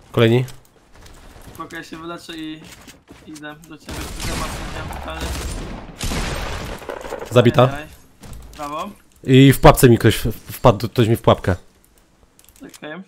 Kolejni. Spoko, ja się wyleczę i idę do ciebie. Totalny. Zabita. Ajaj. Brawo. I w pułapce mi ktoś wpadł, ktoś mi w pułapkę. Okej.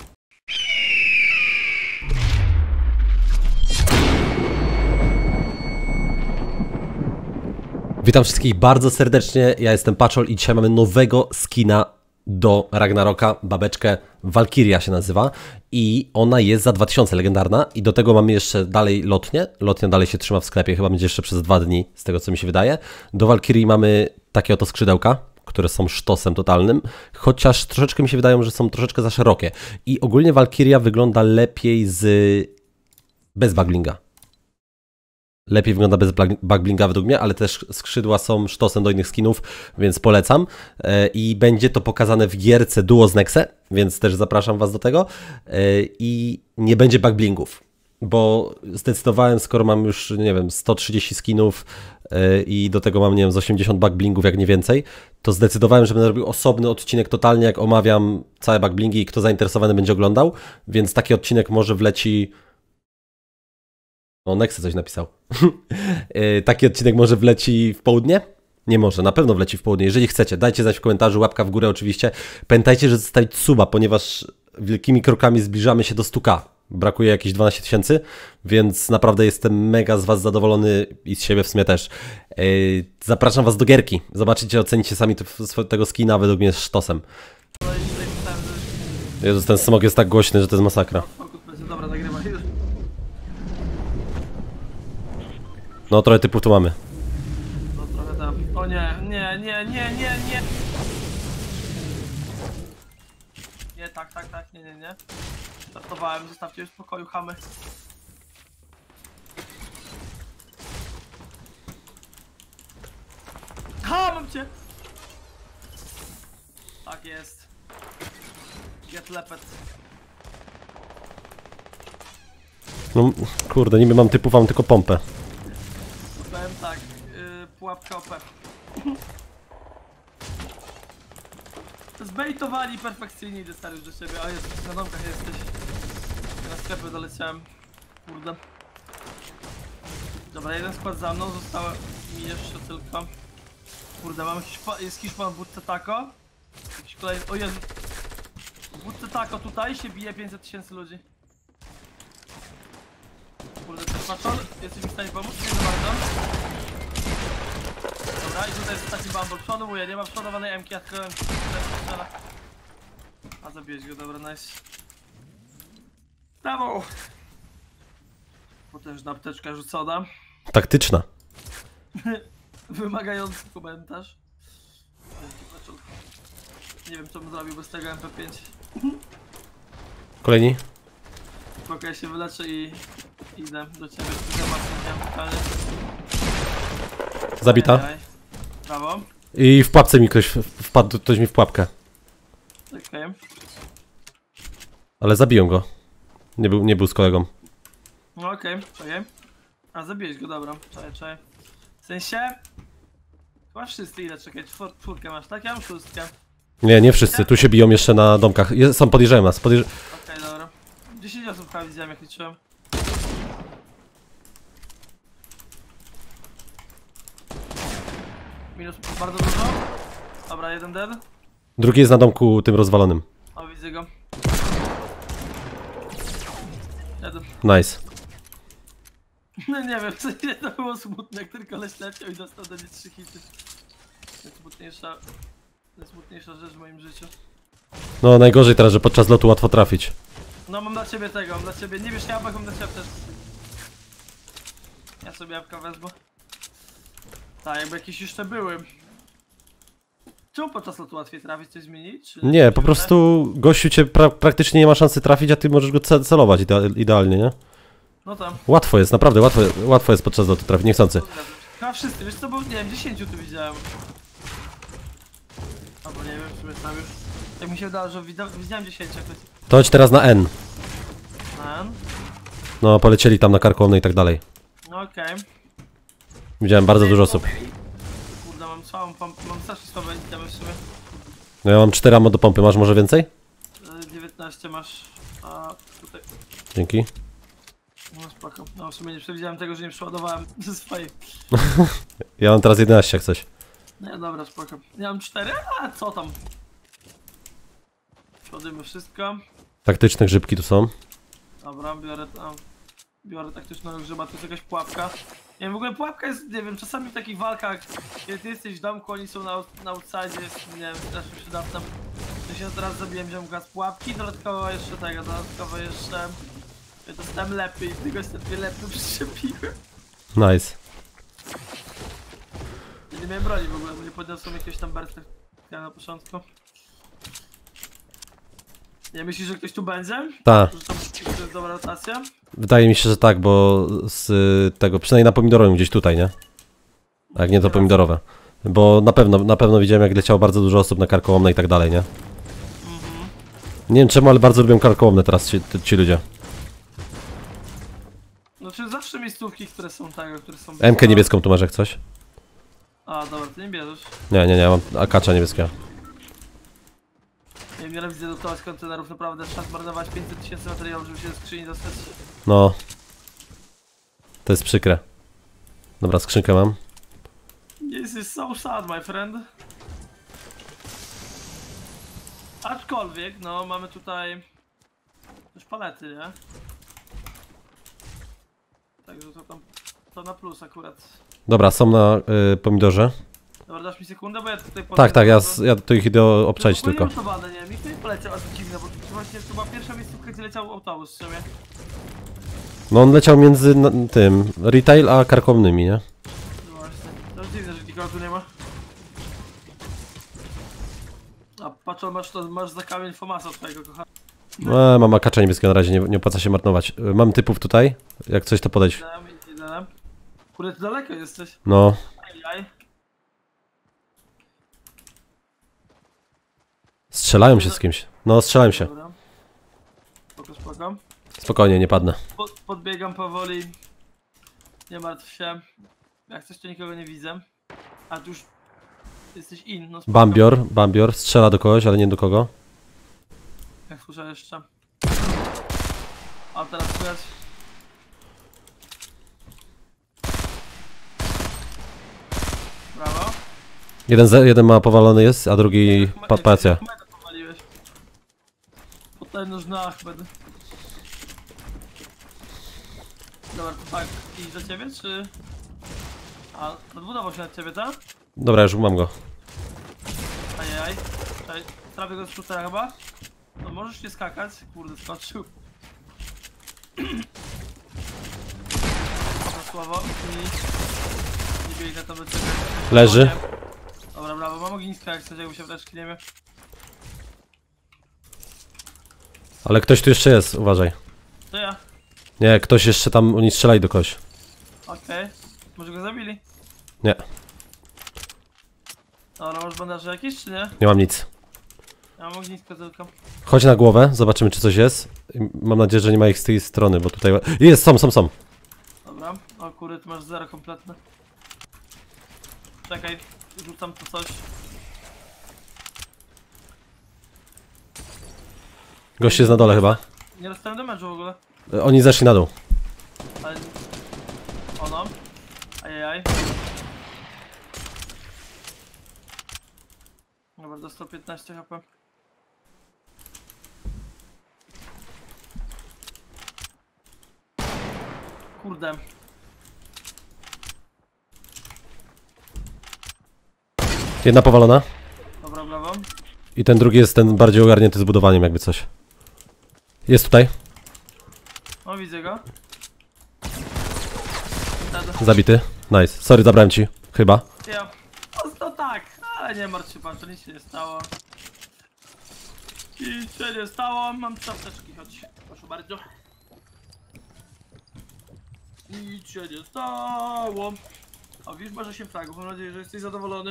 Witam wszystkich bardzo serdecznie, ja jestem Paczol i dzisiaj mamy nowego skina do Ragnaroka, babeczkę Valkyria się nazywa i ona jest za 2000 legendarna i do tego mamy jeszcze dalej lotnię, lotnia dalej się trzyma w sklepie, chyba będzie jeszcze przez 2 dni z tego co mi się wydaje. Do Valkyrii mamy takie oto skrzydełka, które są sztosem totalnym, chociaż troszeczkę mi się wydają, że są troszeczkę za szerokie i ogólnie Valkyria wygląda lepiej bez baglinga. Lepiej wygląda bez backblinga według mnie, ale też skrzydła są sztosem do innych skinów, więc polecam. I będzie to pokazane w gierce Duo z Nexe, więc też zapraszam was do tego. I nie będzie backblingów, bo zdecydowałem, skoro mam już, nie wiem, 130 skinów i do tego mam, nie wiem, z 80 backblingów, jak nie więcej, to zdecydowałem, że będę robił osobny odcinek totalnie, jak omawiam całe backblingi i kto zainteresowany będzie oglądał, więc taki odcinek może wleci... O, Nexe coś napisał. Taki odcinek może wleci w południe? Nie może, na pewno wleci w południe. Jeżeli chcecie, dajcie znać w komentarzu, łapka w górę oczywiście. Pamiętajcie, że zostawić suba, ponieważ wielkimi krokami zbliżamy się do 100k. Brakuje jakieś 12 000, więc naprawdę jestem mega z was zadowolony i z siebie w sumie też. Zapraszam was do gierki. Zobaczycie, ocenicie sami tego skina, według mnie jest sztosem. Jezus, ten smog jest tak głośny, że to jest masakra. Dobra, nagrywaj. No, trochę typów tu mamy. No trochę tam. O nie. Nie, tak, nie. Startowałem, zostawcie już w spokoju, chamy. Ha, mam cię! Tak jest. Get lepet. No, kurde, niby mam typów, mam tylko pompę. Powiem tak, pułapka OP. Zbejtowali perfekcyjnie, idę stary już do siebie. A jest, na domkach jesteś. Ja na sklepy doleciałem. Kurde. Dobra, jeden skład za mną, zostało mi jeszcze tylko. Kurde, mam jest Hiszpan w budce Taco. Jakiś kolejny, o Jezu. W budce Taco tutaj się bije 500 000 ludzi. Kurde, też Paczol, jesteś mi w stanie pomóc? Nie za bardzo. Dobra, i tutaj jest taki bumble. Przoduję, nie ma przodowanej M-ki, ja tylko a zabiłeś go, dobra, nice. Brawo! Potężna apteczka rzucona. Taktyczna. Wymagający komentarz. Nie wiem co bym zrobił bez tego MP5. Kolejni. Spoko, ja się wyleczę i idę do ciebie. Totalny. Zabita. Ajaj. Brawo. I w pułapce mi ktoś wpadł, ktoś mi w pułapkę. Okej. Ale zabiłem go. Nie był z kolegą. No okej, czekaj. A zabiłeś go, dobra. Czekaj. W sensie... Chyba wszyscy ile, czekaj, czwórkę masz, tak? Ja mam 6. Nie wszyscy, tu się biją jeszcze na domkach. Są, podjeżdżają nas, Okej, dobra. 10 osób chyba widziałem, jak liczyłem. Minus bardzo dużo. Dobra, jeden dead. Drugi jest na domku tym rozwalonym. O, widzę go. Jeden. Nice. No nie wiem, w sensie to było smutne, jak tylko koleś leciał i dostał do mnie 3 hity. Najsmutniejsza rzecz w moim życiu. No najgorzej teraz, że podczas lotu łatwo trafić. No mam dla ciebie tego, mam dla ciebie. Nie wiesz jabłek, mam dla ciebie też. Ja sobie jabłka wezmę. Tak, jakby jakieś jeszcze były. Czemu podczas lotu łatwiej trafić, coś zmienić? Czy Nie, po prostu gościu cię praktycznie nie ma szansy trafić, a ty możesz go celować idealnie, nie? No tam. Łatwo jest, naprawdę łatwo jest podczas lotu trafić, niechcący. Chyba wszyscy, wiesz co, bo nie wiem, 10 tu widziałem. Albo nie wiem, w sumie tam już. Tak mi się wydało, że widziałem 10 jakoś. To chodź teraz na N. Man. No, polecieli tam na karkołomne i tak dalej. No okej. Widziałem bardzo dużo osób. Kurde, mam słabą pompę, mam strasznie słabe itemy w sumie. No ja mam 4 ammo do pompy, masz może więcej? 19 masz, a tutaj... dzięki. No spoko. No w sumie nie przewidziałem tego, że nie przeładowałem ze swojej. Ja mam teraz 11 jak coś. Nie, dobra, spoko. Ja mam 4, a co tam? Przeładujmy wszystko. Taktyczne grzybki tu są. Dobra, biorę taktycznego grzyba, to jest jakaś pułapka. Nie wiem, w ogóle pułapka jest, nie wiem, czasami w takich walkach, kiedy ty jesteś w domku, oni są na outside, jest, nie wiem, strasznie przydatne. Ja się teraz zabiłem ziomka z pułapki, dodatkowo jeszcze dostałem lepiej, tylko jeszcze 2 lepy przyczepiłem. Nice. Ja nie miałem broni w ogóle, bo nie podniosłem jakiegoś tam berta na początku. Nie myślisz, że ktoś tu będzie? Tak. Że to jest dobra rotacja? Wydaje mi się, że tak, bo z tego, przynajmniej na pomidorowym gdzieś tutaj, nie? A jak nie to pomidorowe. Bo na pewno widziałem jak leciało bardzo dużo osób na karkołomne i tak dalej, nie? Nie wiem czemu, ale bardzo lubią karkołomne teraz ci ludzie. Znaczy zawsze miejscówki, które są tego, które są... MK niebieską tu masz jak coś? A, dobra, ty nie bierzesz. Nie, mam akacza niebieskiego. Nie wiem, nienawidzę dotować kontenerów, naprawdę trzeba zmarnować 500 000 materiałów, żeby się ze skrzyni dostać. No. To jest przykre. Dobra, skrzynkę mam. This is so sad, my friend. Aczkolwiek, no, mamy tutaj... też palety, nie? Także to na plus akurat. Dobra, są na pomidorze. Dobra, dasz mi sekundę, bo ja tutaj... Tak, ja tu ich idę obczaić tylko. Nie nie? Mi to nie poleciał, a to dziwne, bo to właśnie to była pierwsza miejscówka, gdzie leciał autobus w sumie. No on leciał między tym retail a karkołomnymi, nie? No właśnie, to jest dziwne, że nikogo tu nie ma. A patrzą, masz za kamień Fomasa twojego kochana. Mam akacza niebieskiego na razie, nie opłaca się marnować. Mam typów tutaj, jak coś to podejść. Idę. Kurde, ty daleko jesteś. No. Ajaj. Strzelają się z kimś. No, strzelają się. Dobra. Spoko. Spokojnie, nie padnę. Podbiegam powoli. Nie martw się. Jak coś to nikogo nie widzę. A tu już jesteś in, no spoko. Bambior, strzela do kogoś, ale nie do kogo. Jak słyszę jeszcze. A teraz słychać. Brawo. Jeden ma powalony jest, a drugi pacja. Powaliłeś. Potężny na Ahmed. Dobra, to tak. I za ciebie, czy... A, odbudował się na ciebie, tak? Dobra, już mam go. Ajajaj. Czekaj, trafię go z shootera chyba? No możesz nie skakać. Kurde, skoczył. Dobra, słowo. I... nie biegnę to bez tego. Leży. Dobra, brawo. Mam ogniska, jak coś, jakby się wreszcie nie wie. Ale ktoś tu jeszcze jest, uważaj. To ja. Nie, ktoś jeszcze tam, oni strzelali do kogoś. Okej. Może go zabili? Nie, Dobra, masz bandaże jakieś, czy nie? nie mam nic. Ja mam ognisko tylko. Chodź na głowę, zobaczymy czy coś jest. I mam nadzieję, że nie ma ich z tej strony, bo tutaj... Jest, są. Dobra. O kurde, ty masz 0 kompletne. Czekaj, rzucam to coś. Gość jest na dole chyba. Nie dostałem damage'u w ogóle. Oni zeszli na dół. Ale... ono. Ajajaj. Dobra, dostał 15 HP. Kurde. Jedna powalona. Dobra, brawo. I ten drugi jest ten bardziej ogarnięty z budowaniem, jakby coś. Jest tutaj. O, widzę go. Zabity. Nice. Sorry, zabrałem ci. Chyba. Ja. No tak, ale nie martw się pan, to nic się nie stało. Nic się nie stało, mam czapteczki, chodź. Proszę bardzo. Nic się nie stało. A wiesz, masz 8 fragów, mam nadzieję, że jesteś zadowolony.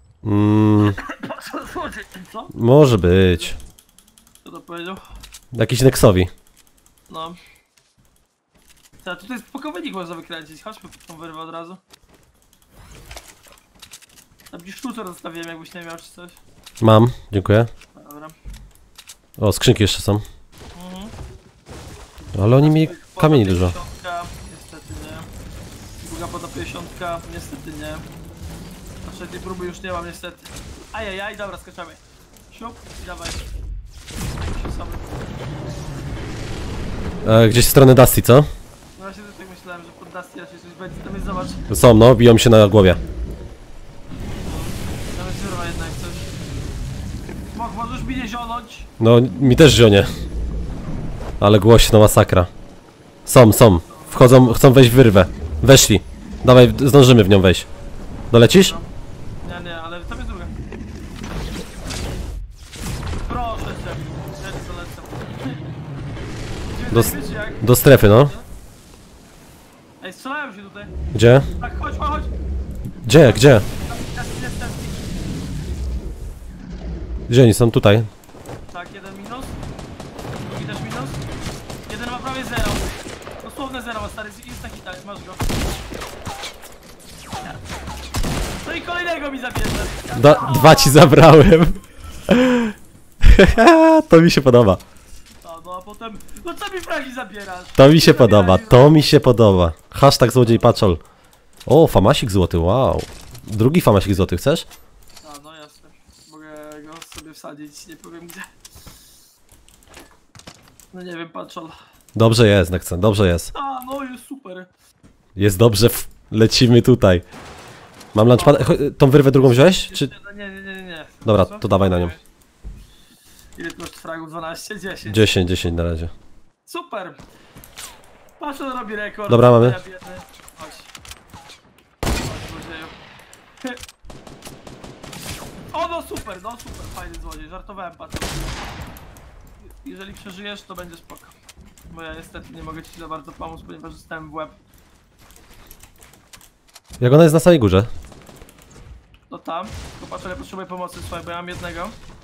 Co? Może być. Kto to powiedział? Jakiś Nexowi. No. Ta, tutaj spoko wynik można wykręcić, chodźmy pod tą wyrwę od razu. Tam gdzieś sztucer zostawiłem, jakbyś nie miał czy coś. Mam, dziękuję. Dobra. O, skrzynki jeszcze są. Ale oni mieli kamieni dużo. 50, niestety nie. Druga poda 50, niestety nie. Na trzeciej próby już nie mam niestety. Ajajaj, dobra, skaczamy. Siup i dawaj. Gdzieś w stronę Dusty, co? No właśnie też tak myślałem, że pod Dusty raczej coś będzie. Tam jest, zobacz. Są, no, biją się na głowie. Nawet zerwa jednak coś. Mok, możesz mi nie zionąć? No, mi też zionie. Ale głośno, masakra. Są. Wchodzą, chcą wejść w wyrwę. Weszli. Dawaj, zdążymy w nią wejść. Dolecisz? Nie, ale tam jest druga. Proszę cię. Ja nie zalecam. Do strefy, no. Ej, strzelają się tutaj. Gdzie? Tak, chodź. Gdzie? Jestem. Gdzie oni są? Tutaj. Tak, jeden minus. Drugi też minus. Jeden ma prawie zero. Dosłowne zero, stary. Jest taki tak, masz go. No i kolejnego mi zabierze. Dwa ci zabrałem. To mi się podoba. No a potem... No co mi fragi zabierasz? To mi się podoba, to mi się podoba. Hashtag złodziej paczol. O, famasik złoty, wow. Drugi famasik złoty, chcesz? A, no jasne. Mogę go sobie wsadzić, nie powiem gdzie. No nie wiem, patrzol. Dobrze jest, Nexen, dobrze jest. A, no jest super. Jest dobrze, lecimy tutaj. Mam lunchpad. Tą wyrwę drugą wziąłeś? Czy... Nie. Dobra, Co? to dawaj na nią. Ile tu masz fragów? 12? 10. 10 na razie. Super! Patrz, on robi rekord. Dobra, mamy. Chodź. Chodź, złodzieju. O, no super, fajny złodziej, żartowałem, patrz. Jeżeli przeżyjesz, to będzie spoko. Bo ja niestety nie mogę ci za bardzo pomóc, ponieważ zostałem w łeb. Jak ona jest na samej górze? No tam, tylko patrz, ale potrzebuję pomocy swojej, bo ja mam jednego.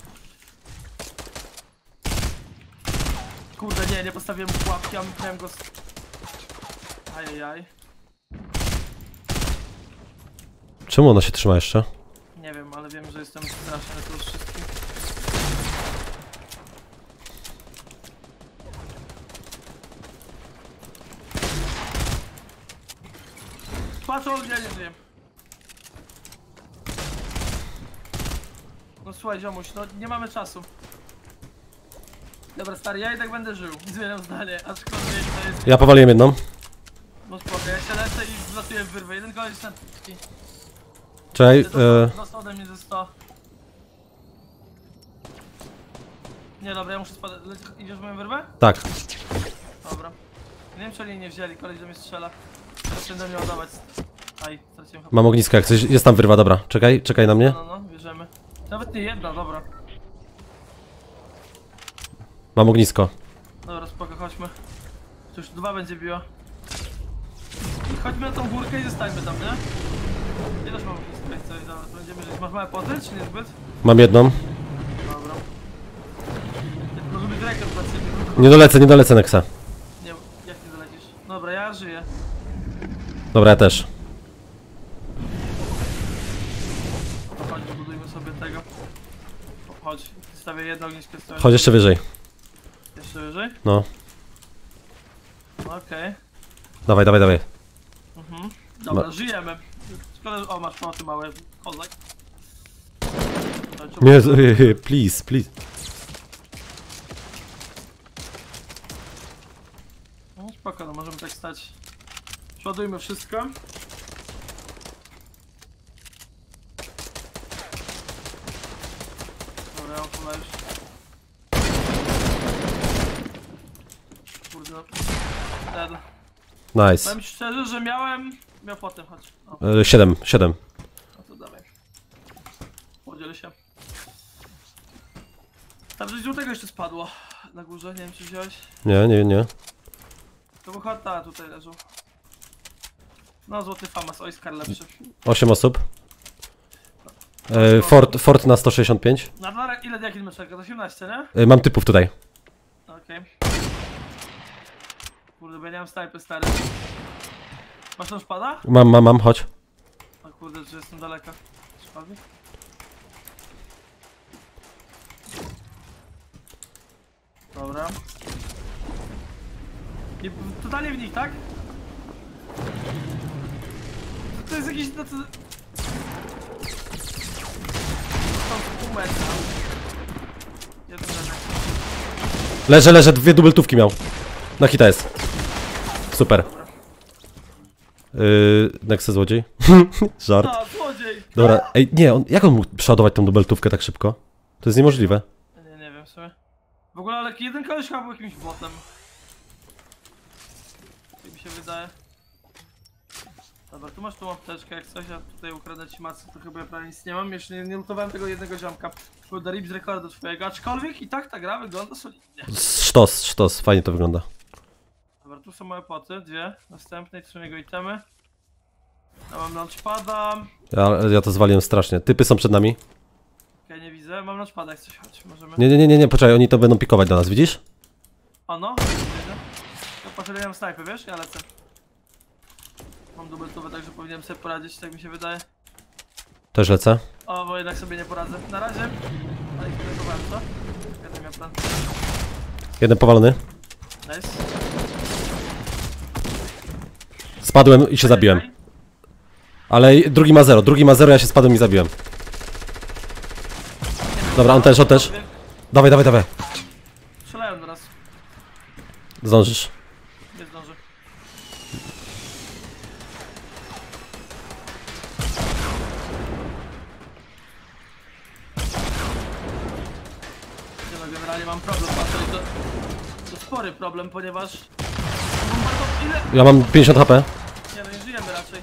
Kurde, nie postawiłem mu pułapki, a miałem go... Ajajaj. Czemu ona się trzyma jeszcze? Nie wiem, ale wiem, że jestem straszny to już wszystkim. Patrz, on nie żyje. No słuchaj, ziomuś, no nie mamy czasu. Dobra, stary, ja i tak będę żył. Zmieniam zdanie, aczkolwiek to jest... Ja powaliłem jedną. No spoko, ja się lecę i wlatuję w wyrwę. Jeden koleś na tyczki. Czekaj, Dostał ode mnie ze 100. Nie, dobra, ja muszę spadać. Idziesz w moją wyrwę? tak. Dobra. Nie wiem, czy oni nie wzięli, koleś do mnie strzela. Teraz będę miał ładować. Aj, straciłem chyba. Mam ognisko, jak coś. Jest tam wyrwa, dobra. Czekaj na mnie. No, bierzemy. Nawet nie jedna, dobra. Mam ognisko. Dobra, spoko, chodźmy. To już dwa będzie biło. I chodźmy na tą górkę i zostańmy tam, nie? Ja też mam jakieś coś, dobra, to będziemy żyć. Masz małe poty, czy niezbyt? Mam jedną. Dobra. Może być rekord dla ciebie. Nie dolecę Nexa. Nie, jak nie dolecisz? Dobra, ja żyję. Dobra, ja też. Chodź, budujmy sobie tego. Chodź, stawię jedno ognisko. Chodź jeszcze wyżej. Jeszcze wyżej? No. Okej. Dawaj. Dobra, żyjemy. Szkoda, że... O, masz poty małe. Kozak. Nie, please. No spoko, no możemy tak stać. Przeładujmy wszystko. Dobra, ja mam już. Kurde, dead. Nice. Powiem ci szczerze, że miał potem, chodź. O, 7. no to dawaj. Podziel się. Tam coś żółtego jeszcze spadło na górze, nie wiem czy wziąłeś. Nie. To był chata tutaj leżał. No złoty famas, Oskar lepszy. 8 osób. Fort na 165. Na dwa, jaki masz czeka? 18, nie? Mam typów tutaj. Okej. Kurde, bo ja nie mam snajpy, stary. Masz tam szpada? Mam, chodź. O kurde, że jestem daleka. Szpady? Dobra. I totalnie w nich, tak? To jest jakiś... No to... Tam pół metra. Jeden leży. Leżę, dwie dubeltówki miał. Na hita jest. Super. Nexe złodziej. Żart. A, złodziej! Dobra, ej, nie, jak on mógł przeładować tą dubeltówkę tak szybko? To jest niemożliwe. Nie wiem w sumie. W ogóle, ale jeden koleś chyba był jakimś botem. Tak mi się wydaje. Dobra, tu masz tą apteczkę, jak coś, ja tutaj ukradnę ci macę, to chyba ja prawie nic nie mam. Jeszcze nie lutowałem tego jednego ziomka. Kurde, rip z rekordu twojego, aczkolwiek i tak ta gra wygląda solidnie. Sztos, fajnie to wygląda. Dobra, tu są moje poty, dwie. Następne, tu są jego itemy. Ja mam launchpada. Ja to zwaliłem strasznie. Typy są przed nami. Okej, nie widzę, mam launchpada, jak coś, chodź, możemy. Nie, poczekaj, oni to będą pikować do nas, widzisz? O no, widzę. To poszedłem snajpy, wiesz? Ja lecę. Mam dubeltówę, także powinienem sobie poradzić, tak mi się wydaje. Też lecę. O, bo jednak sobie nie poradzę. Na razie. Ale ich próbowałem, co? Jeden miał plan. Jeden powalony. Nice. Spadłem i się zabiłem. Ale drugi ma zero, ja się spadłem i zabiłem. Dobra, on też. Dawaj. Strzelają do nas. Zdążysz. Nie zdążę. Nie no, generalnie mam problem, Patry, to spory problem, ponieważ... Mam bardzo... Ile? Ja mam 50 HP. Nie no, nie żyjemy raczej.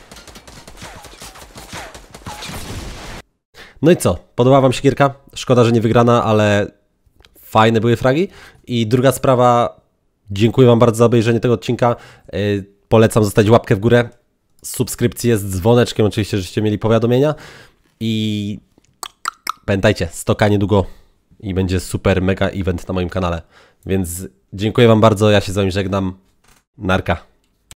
No i co? Podobała wam się gierka? Szkoda, że nie wygrana, ale fajne były fragi. I druga sprawa, dziękuję wam bardzo za obejrzenie tego odcinka. Polecam zostawić łapkę w górę, subskrypcję z dzwoneczkiem, oczywiście, żeście mieli powiadomienia. I pamiętajcie, 100K niedługo i będzie super mega event na moim kanale. Więc dziękuję wam bardzo, ja się z wami żegnam. Narka.